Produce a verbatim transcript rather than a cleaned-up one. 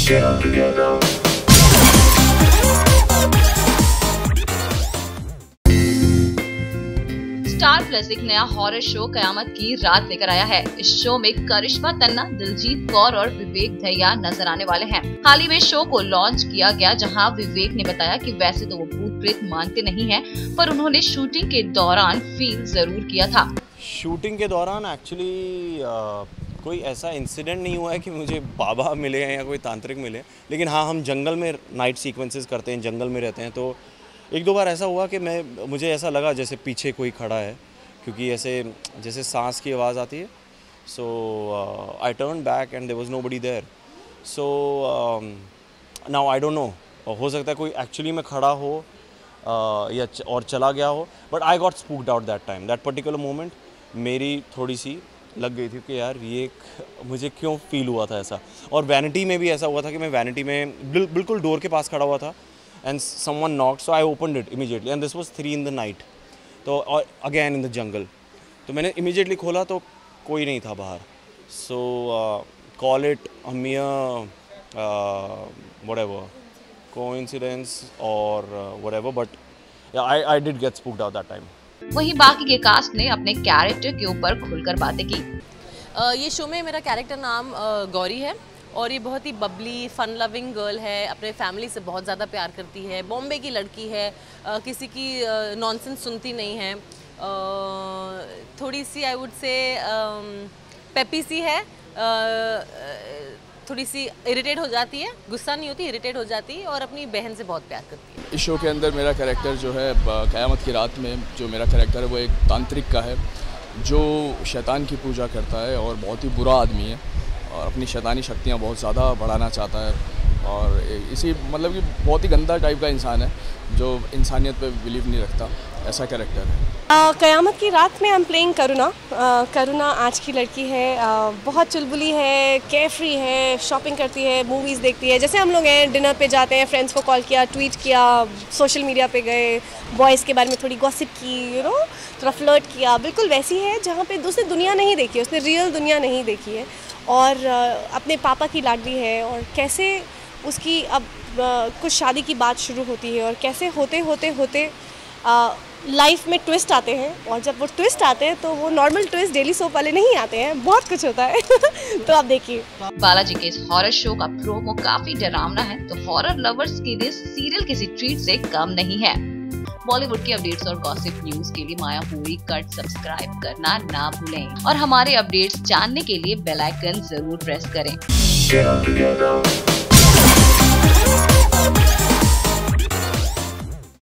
Star plus एक नया horror show कयामत की रात लेकर आया है। इस शो में करिश्मा तन्ना, दिलजीत कौर और विवेक दहिया नजर आने वाले हैं। हाल ही में शो को लॉन्च किया गया, जहां विवेक ने बताया कि वैसे तो वो भूत प्रेत मानते नहीं हैं, पर उन्होंने शूटिंग के दौरान फील जरूर किया था। शूटिंग के दौरान एक्चुअली कोई ऐसा इंसिडेंट नहीं हुआ है कि मुझे बाबा मिले हैं या कोई तांत्रिक मिले, लेकिन हाँ, हम जंगल में नाइट सीक्वेंसेस करते हैं, जंगल में रहते हैं, तो एक दो बार ऐसा हुआ कि मैं मुझे ऐसा लगा जैसे पीछे कोई खड़ा है, क्योंकि ऐसे जैसे सांस की आवाज़ आती है। So I turn back and there was nobody there. So now I don't know, हो सकता है कोई एक्चुअली में खड़ा हो uh, या च, और चला गया हो, but I got spooked out that time. That particular moment मेरी थोड़ी सी लग गई थी कि यार ये मुझे क्यों फील हुआ था ऐसा। और वैनिटी में भी ऐसा हुआ था कि मैं वैनिटी में बिल, बिल्कुल डोर के पास खड़ा हुआ था and someone knocked, so I opened it immediately, and this was three in the night, तो और again in the jungle, तो मैंने immediately खोला तो कोई नहीं था बाहर। So uh, call it a mere uh, whatever coincidence or uh, whatever, but yeah, I I did get spooked out that time. वहीं बाकी के कास्ट ने अपने कैरेक्टर के ऊपर खुलकर बातें की। uh, ये शो में मेरा कैरेक्टर नाम uh, गौरी है और ये बहुत ही बबली फन लविंग गर्ल है, अपने फैमिली से बहुत ज़्यादा प्यार करती है, बॉम्बे की लड़की है, आ, किसी की नॉनसेंस सुनती नहीं है, आ, थोड़ी सी आई वुड से पेपी सी है, आ, थोड़ी सी इरिटेट हो जाती है, गुस्सा नहीं होती, इरिटेट हो जाती है और अपनी बहन से बहुत प्यार करती है। इस शो के अंदर मेरा कैरेक्टर जो है क़यामत की रात में जो मेरा कैरेक्टर है वो एक तांत्रिक का है, जो शैतान की पूजा करता है और बहुत ही बुरा आदमी है और अपनी शैतानी शक्तियाँ बहुत ज़्यादा बढ़ाना चाहता है और इसी मतलब कि बहुत ही गंदा टाइप का इंसान है जो इंसानियत पे बिलीव नहीं रखता, ऐसा कैरेक्टर है। क़यामत की रात में आई एम प्लेइंग करुणा। करुणा आज की लड़की है, आ, बहुत चुलबुली है, केयरफ्री है, शॉपिंग करती है, मूवीज़ देखती है। जैसे हम लोग हैं, डिनर पे जाते हैं, फ्रेंड्स को कॉल किया, ट्वीट किया, सोशल मीडिया पे गए, बॉयज़ के बारे में थोड़ी गॉसिप की, यू नो थोड़ा फ्लर्ट किया। बिल्कुल वैसी है जहाँ पे उसने दुनिया नहीं देखी है, उसने रियल दुनिया नहीं देखी है और अपने पापा की लाडली है और कैसे उसकी अब कुछ शादी की बात शुरू होती है और कैसे होते होते होते लाइफ में ट्विस्ट आते हैं और जब वो ट्विस्ट आते हैं तो वो नॉर्मल ट्विस्ट डेली सोप वाले नहीं आते हैं, बहुत कुछ होता है। तो आप देखिए। बालाजी के इस हॉरर शो का प्रोमो काफी डरावना है, तो हॉरर लवर्स के लिए सीरियल किसी ट्रीट से कम नहीं है। बॉलीवुड की अपडेट्स और गॉसिप न्यूज के लिए मायापुरी कट सब्सक्राइब करना ना भूलें और हमारे अपडेट्स जानने के लिए बेल आइकन जरूर प्रेस करें।